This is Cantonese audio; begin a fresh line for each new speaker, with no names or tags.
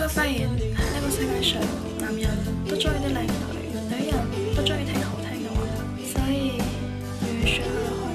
會發現呢個世界上男人都中意啲靚女，女人都中意聽好聽嘅話，所以粵語說